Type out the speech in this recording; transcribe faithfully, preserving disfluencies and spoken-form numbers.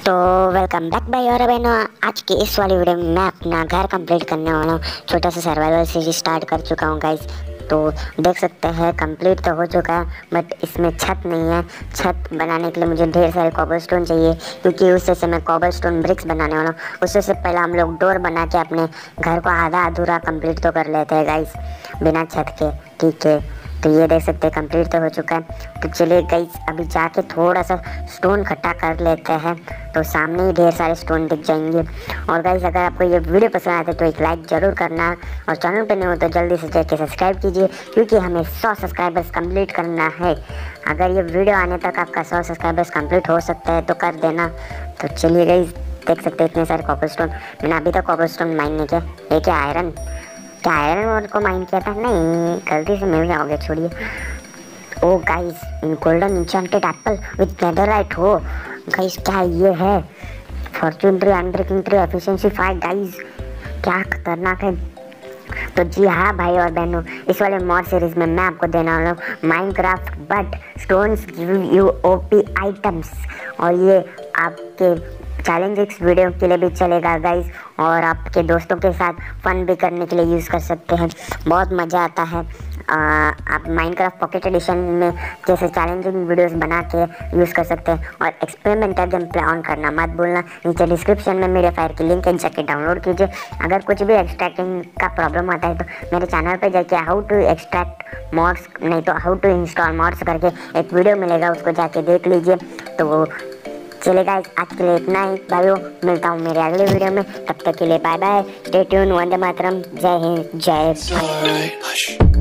तो welcome back भाई और बहनों, आज की इस वाली वीडियो में मैं अपना घर कंप्लीट करने वाला हूँ। छोटा सा सर्वाइवल सीरीज स्टार्ट कर चुका हूँ गाइस। तो देख सकते हैं कंप्लीट तो हो चुका है, बट इसमें छत नहीं है। छत बनाने के लिए मुझे ढेर सारे कॉबलस्टोन चाहिए, क्योंकि उससे से मैं कॉबलस्टोन ब्रिक्स बनाने वाला हूँ। उससे से पहले हम लोग डोर बना के अपने घर को आधा अधूरा कंप्लीट तो कर लेते हैं गाइस, बिना छत के। ठीक है, तो ये देख सकते हैं कंप्लीट तो हो चुका है। तो चलिए गाइस, अभी जाके थोड़ा सा स्टोन इकट्ठा कर लेते हैं, तो सामने ही ढेर सारे स्टोन दिख जाएंगे। और गाइस, अगर आपको ये वीडियो पसंद आए तो एक लाइक ज़रूर करना, और चैनल पर नहीं हो तो जल्दी से जाके सब्सक्राइब कीजिए, क्योंकि हमें सौ सब्सक्राइबर्स कंप्लीट करना है। अगर ये वीडियो आने तक आपका सौ सब्सक्राइबर्स कंप्लीट हो सकता है तो कर देना। तो चलिए गाइस, देख सकते हैं इतने सारे कॉबलस्टोन। मैंने अभी तक कॉबलस्टोन माइन नहीं किया। ये क्या आयरन क्या आयरन और को माइन किया था? नहीं, गलती से मिल गया हो गया, छोड़िए। Oh guys, in golden enchanted apple with netherite हो। गाइस, क्या ये है? Fortune tree, unbreaking tree, efficiency five. Guys, क्या खतरनाक है। तो जी हाँ भाई और बहनों, इस वाले मॉड सीरीज में मैं आपको देने वाला हूँ Minecraft but stones give you OP items. और ये आपके चैलेंजिंग वीडियो के लिए भी चलेगा गाइस, और आपके दोस्तों के साथ फन भी करने के लिए यूज़ कर सकते हैं। बहुत मज़ा आता है। आ, आप माइनक्राफ्ट पॉकेट एडिशन में जैसे चैलेंजिंग वीडियोस बना के यूज़ कर सकते हैं। और एक्सपेरिमेंटल गेम प्ले ऑन करना मत भूलना। नीचे डिस्क्रिप्शन में मेरे फायर की लिंक है, जाके डाउनलोड कीजिए। अगर कुछ भी एक्सट्रैक्टिंग का प्रॉब्लम आता है तो मेरे चैनल पे जाके हाउ टू एक्सट्रैक्ट मॉड्स, नहीं तो हाउ टू इंस्टॉल मॉड्स करके एक वीडियो मिलेगा, उसको जाके देख लीजिए। तो चलेगा, आज के लिए इतना ही भाइयों। मिलता हूँ मेरे अगले वीडियो में, तब तक के लिए bye bye, stay tune, Vande Mataram, जय हिंद, जय भारत।